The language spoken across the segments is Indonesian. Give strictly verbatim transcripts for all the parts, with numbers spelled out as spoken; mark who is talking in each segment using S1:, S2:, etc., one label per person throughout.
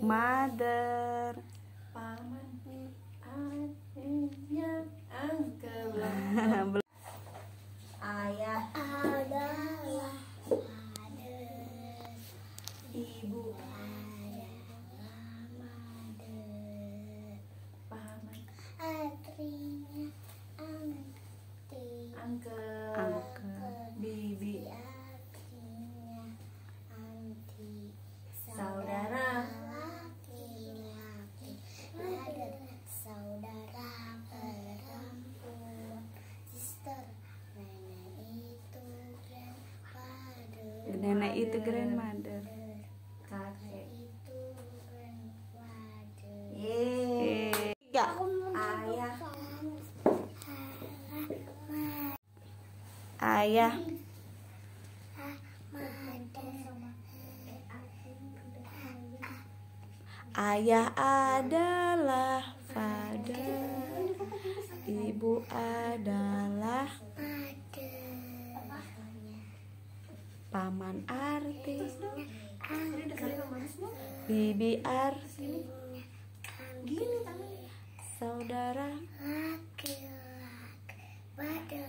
S1: Mother.
S2: Paman adiknya uncle. Ayah
S3: adalah mother.
S2: Ibu
S3: adalah mother.
S2: paman
S3: Adrinya anti.
S2: uncle.
S1: Uncle.
S2: Bibi
S3: Adrinya anti.
S2: saudara
S3: Laki-laki mother. Saudara perempuan sister. Nenek itu grandfather.
S1: Nenek itu grandmother.
S2: kakek.
S3: Itu grandfather.
S2: Yeay.
S1: Tiga.
S2: Ayah
S1: Ayah. Ayah adalah father. Ibu adalah paman arti. Bibi arti.
S2: gini tangannya.
S1: Saudara.
S3: Laki-laki pada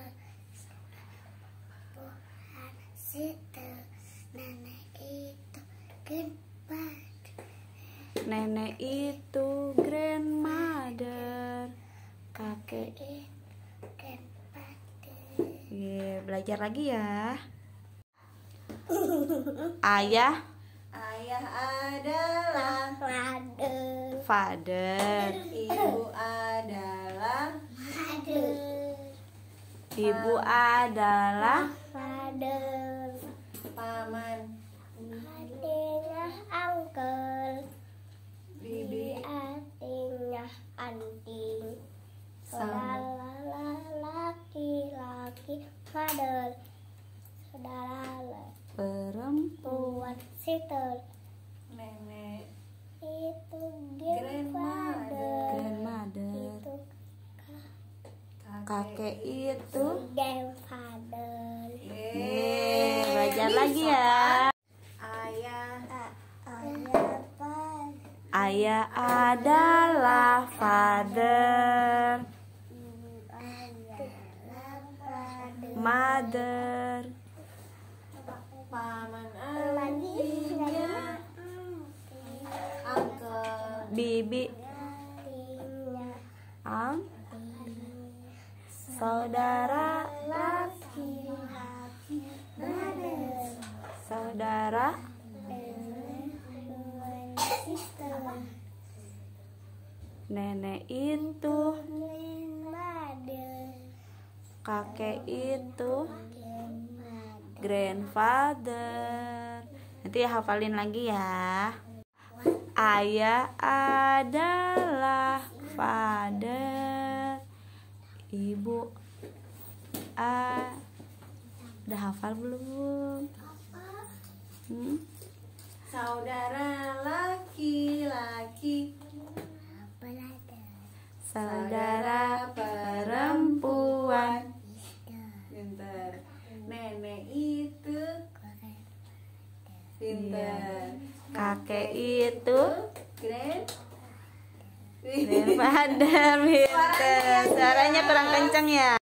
S3: Tuhan situ. Nenek itu grandfather.
S1: Nenek itu grandmother. Kakek.
S3: Itu grandfather.
S1: Ye, belajar lagi ya. Ayah.
S2: Ayah adalah
S3: Father.
S1: Father.
S2: ibu adalah
S3: Father.
S1: Ibu adalah
S3: Father.
S2: paman.
S3: Artinya uncle.
S2: Bibi
S3: Artinya anting.
S2: Sama.
S3: Saudara laki-laki father. Saudara
S1: perempuan.
S3: perempuan sister.
S2: nenek
S3: Itu
S2: Grandmother.
S1: Grandmother.
S3: Itu
S1: Kakek itu.
S3: grandfather.
S1: Yeay, belajar lagi ya.
S2: Ayah
S3: Ayah father.
S1: Ayah adalah father.
S3: Adalah father.
S1: Mother.
S2: paman
S3: Lagi
S2: adiknya uncle.
S1: Bibi.
S3: artinya
S1: Am. Saudara.
S3: laki-laki father.
S1: Saudara.
S3: Perempuan sister.
S1: Nenek itu.
S3: Grandmother.
S1: Kakek itu.
S3: Grandmother.
S1: Grandfather. Nanti hafalin lagi ya. Ayah adalah father. Ibu a udah hafal belum? Hmm?
S2: Saudara laki-laki.
S3: Brother.
S1: Saudara perempuan.
S2: Pinter. Nenek itu pinter.
S1: Kakek itu
S2: Grand
S1: grandfather. Pinter. Suaranya kurang kencang ya.